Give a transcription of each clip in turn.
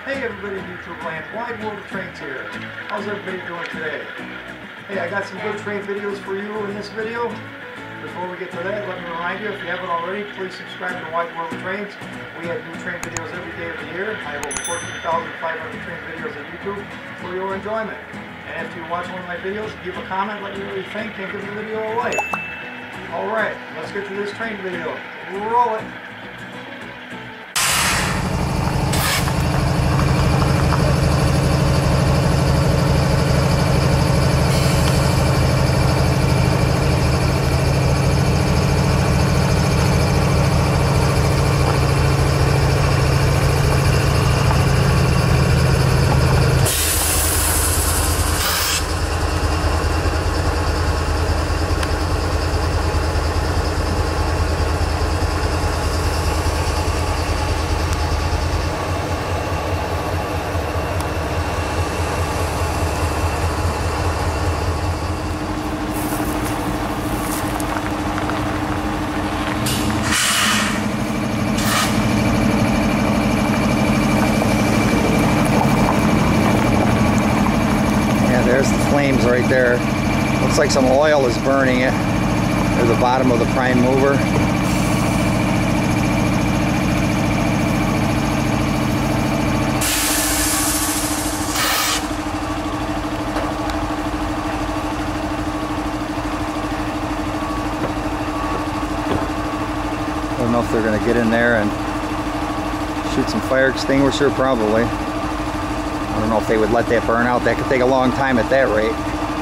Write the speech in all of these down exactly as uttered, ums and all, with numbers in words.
Hey everybody in YouTube land, Wide World of Trains here. How's everybody doing today? Hey, I got some good train videos for you in this video. Before we get to that, let me remind you, if you haven't already, please subscribe to Wide World of Trains. We have new train videos every day of the year. I have over fourteen thousand five hundred train videos on YouTube for your enjoyment. And after you watch one of my videos, give a comment, let me know what you think, and give the video a like. Alright, let's get to this train video. Roll it! There's the flames right there. Looks like some oil is burning it. There's the bottom of the prime mover. I don't know if they're going to get in there and shoot some fire extinguisher, probably. I don't know if they would let that burn out. That could take a long time at that rate.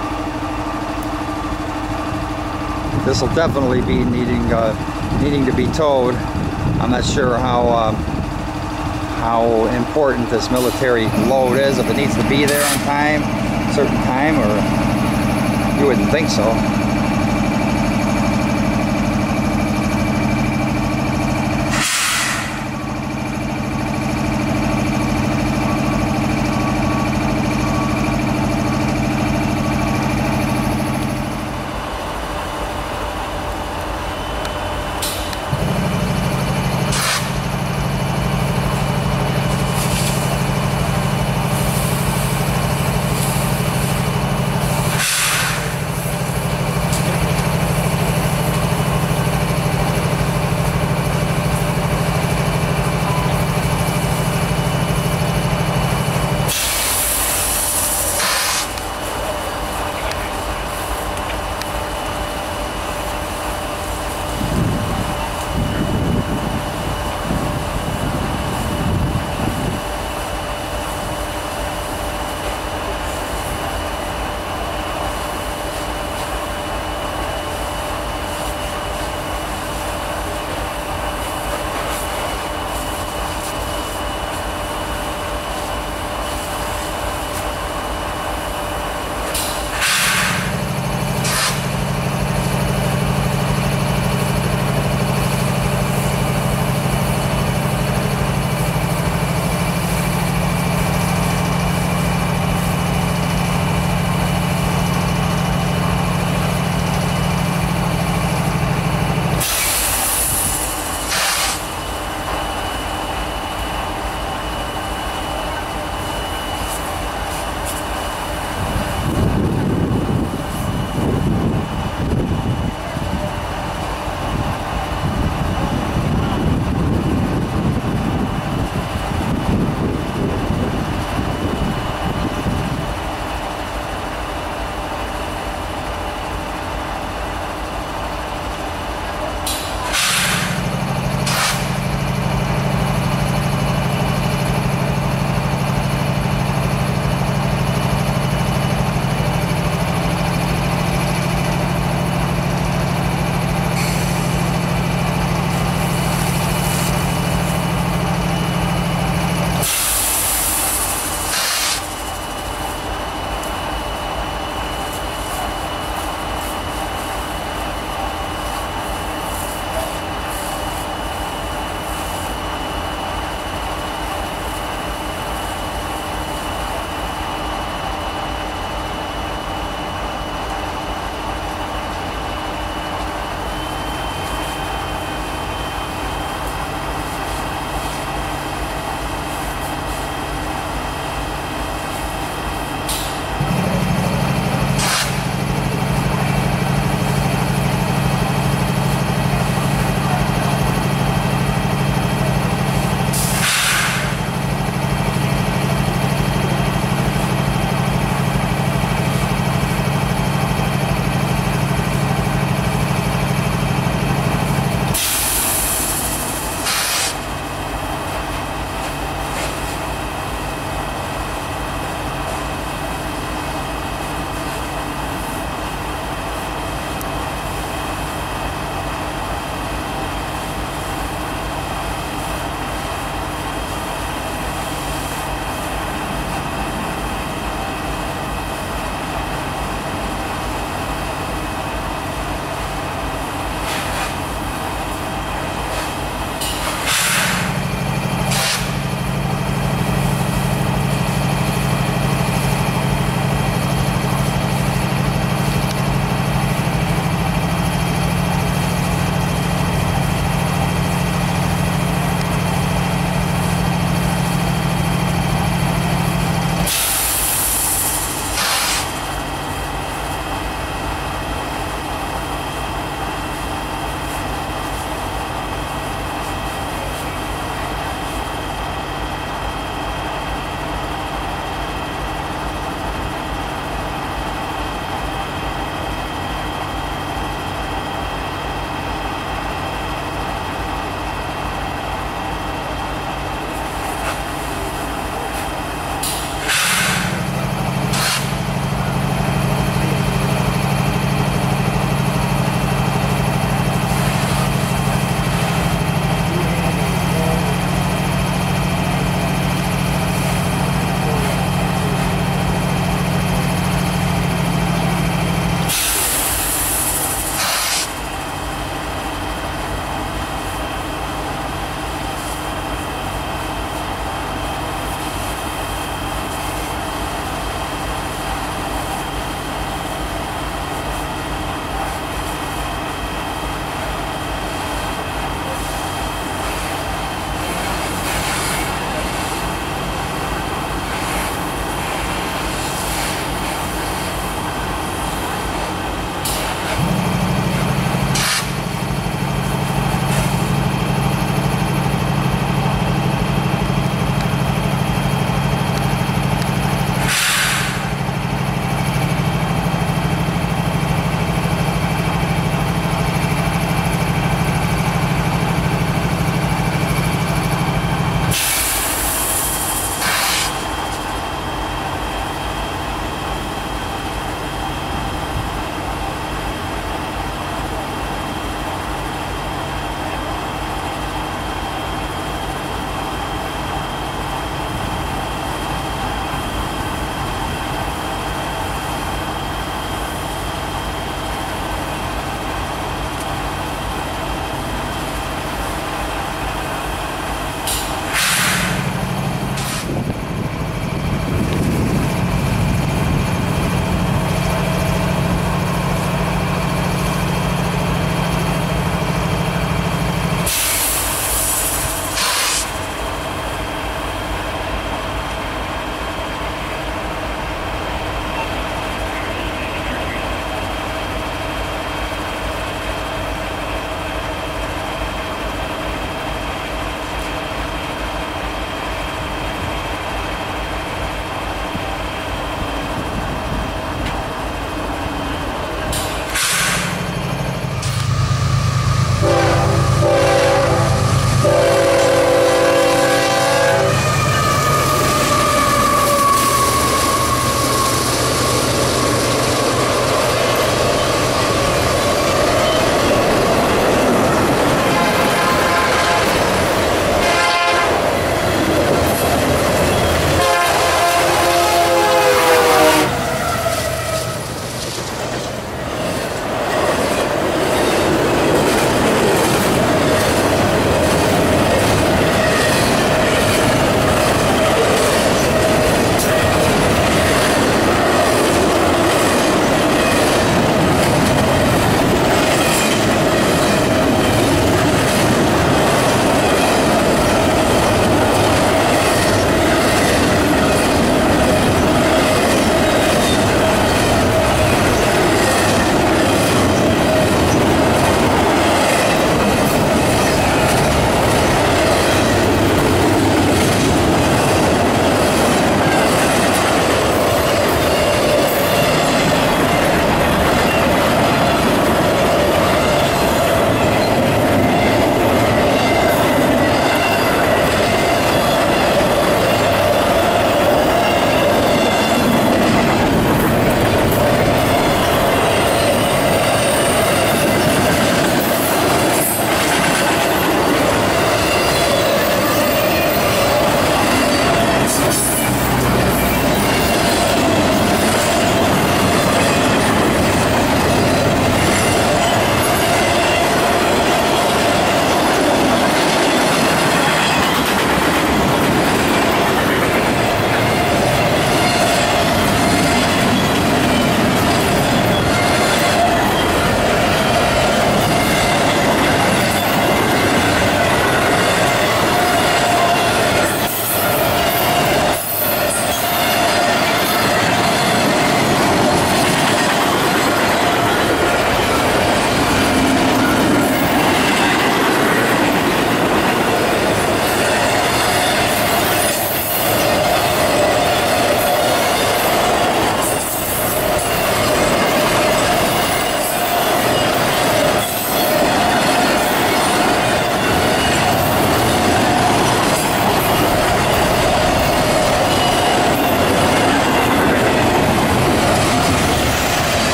This will definitely be needing uh, needing to be towed. I'm not sure how um, how important this military load is. If it needs to be there on time, a certain time, or you wouldn't think so.